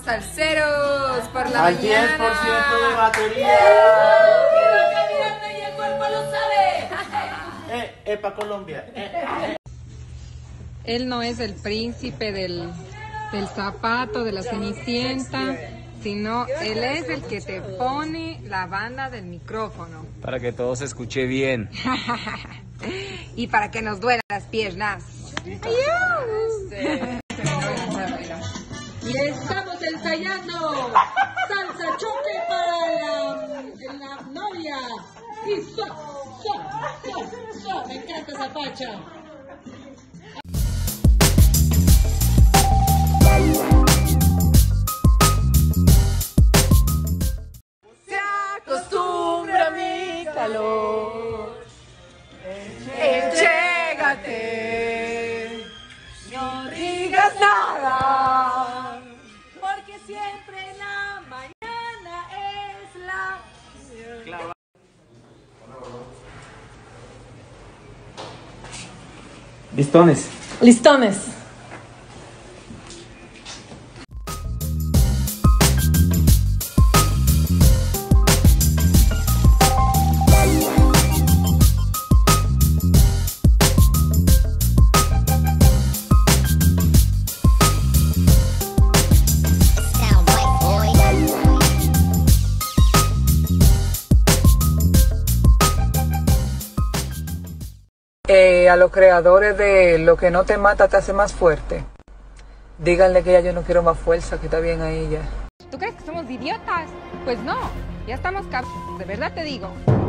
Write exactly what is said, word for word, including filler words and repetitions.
Salseros por la Al mañana. diez por ciento de batería. Y el cuerpo lo sabe. Eh, epa Colombia. Eh, eh. Él no es el príncipe del, del zapato, de la cenicienta, sino él es el que te pone la banda del micrófono. Para que todo se escuche bien. Y para que nos duelan las piernas. Y estamos ensayando salsa choque para la, la novia. Y so, so, so, so. Me encanta esa pacha. Se acostumbra a mi calor. Enchégate. No digas nada. Porque siempre en la mañana es la... Listones. Listones. Eh, a los creadores de Lo que no te mata te hace más fuerte, díganle que ya yo no quiero más fuerza, que está bien ahí ya. ¿Tú crees que somos idiotas? Pues no, ya estamos cab... de verdad te digo.